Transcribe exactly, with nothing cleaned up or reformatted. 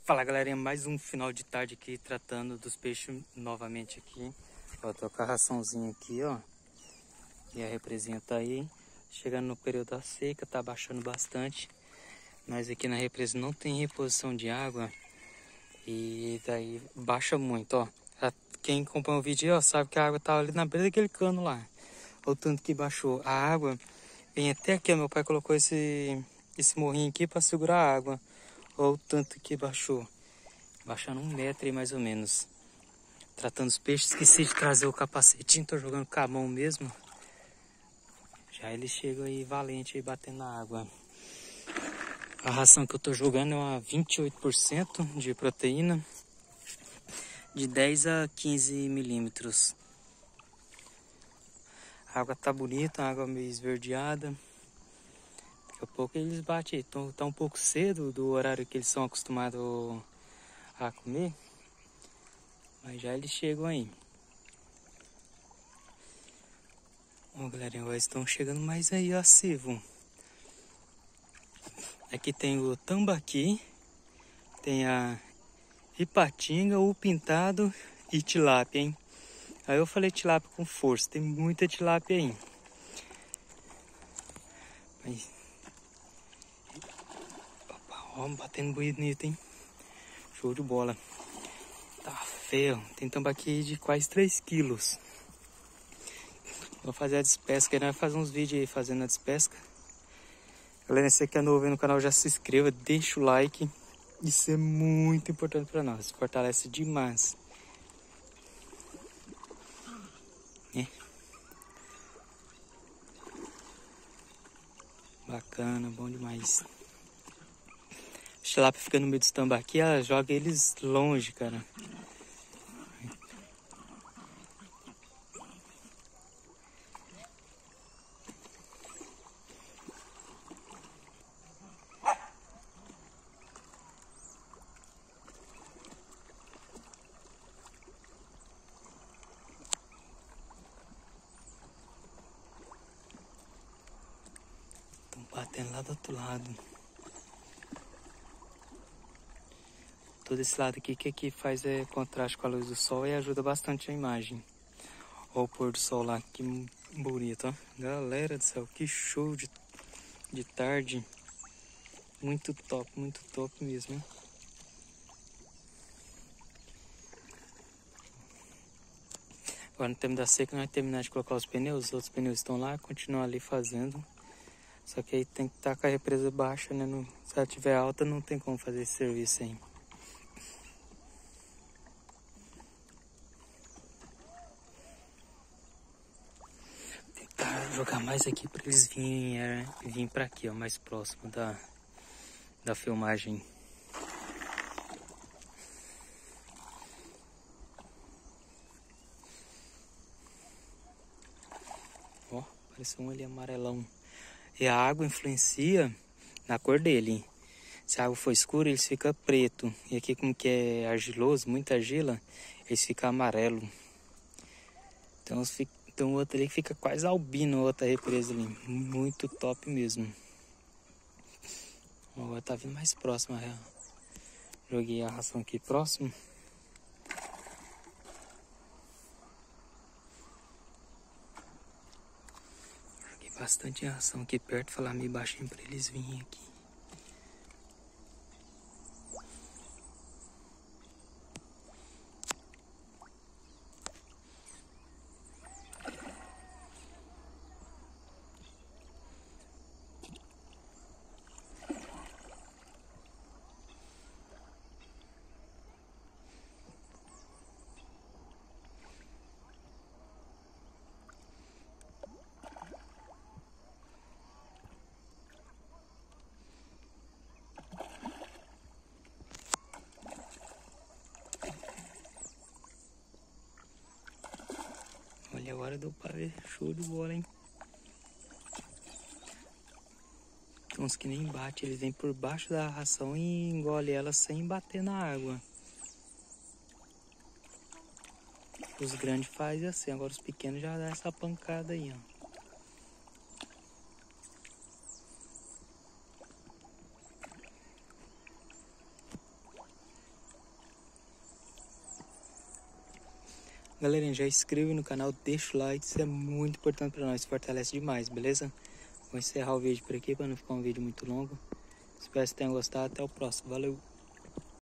Fala galerinha, mais um final de tarde aqui tratando dos peixes novamente aqui. Ó, tô com a raçãozinha aqui, ó. E a represinha tá aí. Chegando no período da seca, tá baixando bastante. Mas aqui na represa não tem reposição de água. E daí baixa muito, ó. Quem acompanha o vídeo ó, sabe que a água tá ali na beira daquele cano lá. Olha o tanto que baixou. A água vem até aqui, ó. Meu pai colocou esse, esse morrinho aqui para segurar a água. Olha o tanto que baixou. Baixando um metro aí mais ou menos. Tratando os peixes. Esqueci de trazer o capacetinho. Tô jogando com a mão mesmo. Já eles chegam aí valente aí batendo na água. A ração que eu tô jogando é uma vinte e oito por cento de proteína. De dez a quinze milímetros. A água tá bonita. A água meio esverdeada. Daqui a pouco eles batem aí. Tá, tá um pouco cedo do horário que eles são acostumados a comer. Mas já eles chegam aí. Ó, galerinha, eles estão chegando mais aí, ó, Civo. Aqui tem o tambaqui, tem a ipatinga, o pintado e tilápia, hein? Aí eu falei tilápia com força, tem muita tilápia aí. Mas... Opa, ó, batendo bonito, hein? Show de bola. Tá feio, tem tambaqui de quase três quilos. Vou fazer a despesca, né? Vai fazer uns vídeos aí fazendo a despesca. Galera, se você que é novo aí no canal, já se inscreva, deixa o like. Isso é muito importante para nós, fortalece demais. É. Bacana, bom demais. A tilápia fica no meio dos tambaqui, ela joga eles longe, cara. Batendo lá do outro lado. Todo esse lado aqui que aqui faz é contraste com a luz do sol e ajuda bastante a imagem. Olha o pôr do sol lá, que bonito, ó. Galera do céu, que show de, de tarde. Muito top, muito top mesmo, hein? Agora no tempo da seca nós vamos terminar de colocar os pneus. Os outros pneus estão lá, continuam ali fazendo. Só que aí tem que estar com a represa baixa, né? No, se ela tiver alta, não tem como fazer esse serviço aí. Vou tentar jogar mais aqui para eles virem, é, virem para aqui, ó, mais próximo da, da filmagem. Ó, parece um ali amarelão. E a água influencia na cor dele. Se a água for escura, eles ficam preto. E aqui, como que é argiloso, muita argila, eles ficam amarelo. Então, então o outro ali fica quase albino, outra represa ali. Muito top mesmo. Agora tá vindo mais próximo. Joguei a ração aqui próximo. Joguei bastante ração aqui perto, falar meio baixinho para eles virem aqui. Olha, agora deu pra ver. Show de bola, hein? Tem uns que nem bate, eles vêm por baixo da ração e engole ela sem bater na água. Os grandes fazem assim, agora os pequenos já dá essa pancada aí, ó. Galerinha, já inscreve no canal, deixa o like, isso é muito importante para nós, fortalece demais, beleza? Vou encerrar o vídeo por aqui para não ficar um vídeo muito longo. Espero que vocês tenham gostado, até o próximo, valeu!